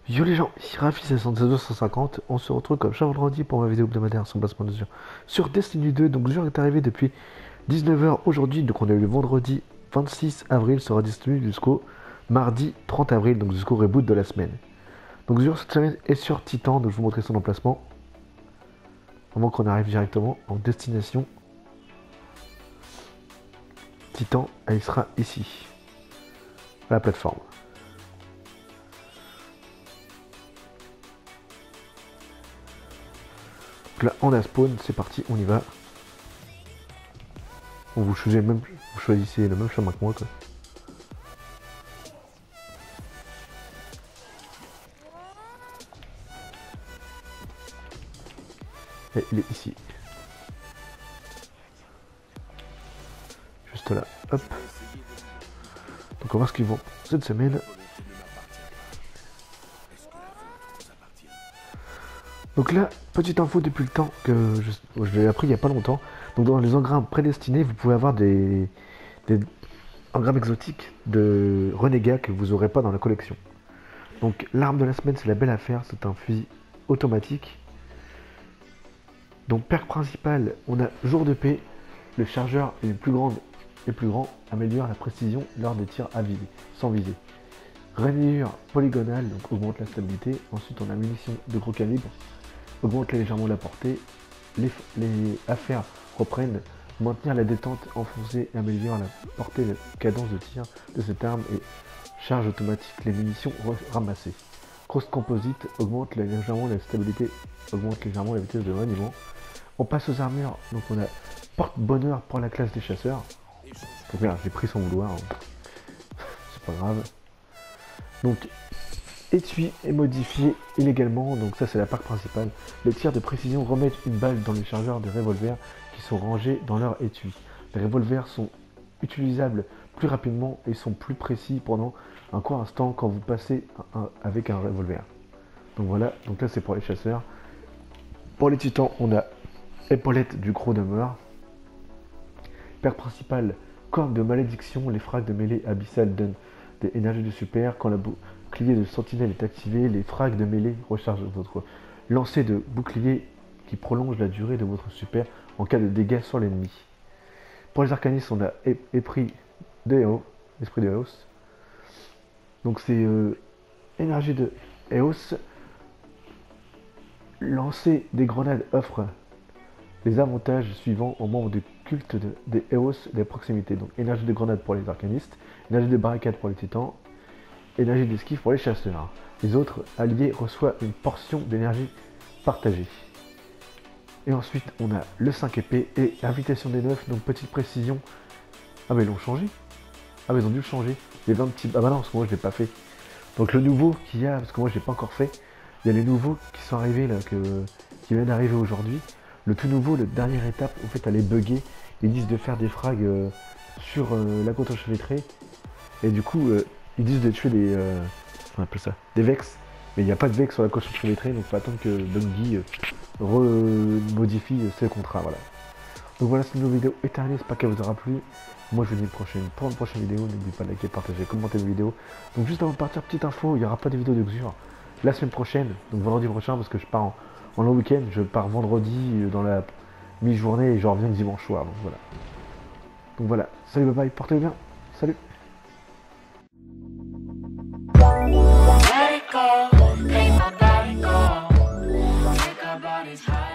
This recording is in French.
Yo les gens, ici Rafi 76250, on se retrouve comme chaque vendredi pour ma vidéo hebdomadaire sur placement de sur Destiny 2. Donc le jeu est arrivé depuis 19 h aujourd'hui, donc on a eu le vendredi 26 avril, sera disponible jusqu'au mardi 30 avril, donc jusqu'au reboot de la semaine. Donc le jeu cette semaine est sur Titan, donc je vous montrer son emplacement, avant qu'on arrive directement en destination. Titan, elle sera ici, à la plateforme. Là on a spawn, c'est parti, on y va. Bon, vous choisissez le même chemin que moi quoi. Et il est ici. Juste là, hop. Donc on va voir ce qu'ils vont cette semaine. Donc là, petite info depuis le temps que je l'ai appris il n'y a pas longtemps. Donc dans les engrammes prédestinés, vous pouvez avoir des engrammes exotiques de renégats que vous n'aurez pas dans la collection. Donc l'arme de la semaine, c'est la belle affaire, c'est un fusil automatique. Donc perk principal, on a jour de paix, le chargeur est plus grand, améliore la précision lors des tirs à viser, sans viser. Rainure polygonale, donc augmente la stabilité. Ensuite on a munitions de gros calibre, augmente légèrement la portée. Les affaires reprennent, maintenir la détente, enfoncer et améliorer la portée et la cadence de tir de cette arme et charge automatique les munitions ramassées. Cross composite augmente légèrement la stabilité, augmente légèrement la vitesse de reniement. On passe aux armures, donc on a porte-bonheur pour la classe des chasseurs. Donc voilà, j'ai pris son vouloir, hein. C'est pas grave. Donc étui est modifié illégalement, donc ça c'est la part principale. Les tirs de précision remettent une balle dans les chargeurs de revolver qui sont rangés dans leur étui. Les revolvers sont utilisables plus rapidement et sont plus précis pendant un court instant quand vous passez avec un revolver. Donc voilà, donc là c'est pour les chasseurs. Pour les titans, on a épaulette du gros demeure. Perk principal, corne de malédiction, les frags de mêlée abyssale donnent des énergies de super. Quand la bouclier de sentinelle est activé, les frags de mêlée rechargent votre lancer de bouclier qui prolonge la durée de votre super en cas de dégâts sur l'ennemi. Pour les arcanistes, on a esprit de Eos. Donc c'est énergie de Eos. Lancer des grenades offre les avantages suivants aux membres du culte des Eos de proximité. Donc énergie de grenade pour les arcanistes, énergie de barricade pour les titans, énergie d'esquive pour les chasseurs. Les autres alliés reçoivent une portion d'énergie partagée. Et ensuite on a le 5 épée et invitation des 9, donc petite précision. Ah mais ils l'ont changé. Ah mais ils ont dû le changer. Les 20 petits. Ah bah non, parce que moi je l'ai pas fait. Donc le nouveau qu'il y a, parce que moi je l'ai pas encore fait, il y a les nouveaux qui sont arrivés là, qui viennent d'arriver aujourd'hui. Le tout nouveau, la dernière étape, en fait elle est buggée. Ils disent de faire des frags sur la côte enchevêtrée. Et du coup, ils disent de tuer des. On appelle ça des vex. Mais il n'y a pas de vex sur la côte enchevêtrée, donc il faut attendre que Bungie remodifie ses contrats. Voilà. Donc voilà, cette nouvelle vidéo est terminée, j'espère qu'elle vous aura plu. Moi je vous dis pour une prochaine vidéo, n'oubliez pas de liker, partager, commenter mes vidéos. Donc juste avant de partir, petite info, il n'y aura pas de vidéo de Xur la semaine prochaine, donc vendredi prochain, parce que je pars en long week-end, je pars vendredi dans la mi-journée et je reviens dimanche soir. Donc voilà. Donc voilà, salut, bye bye, portez-vous bien, salut. Let it go, make my body go. Make our bodies high.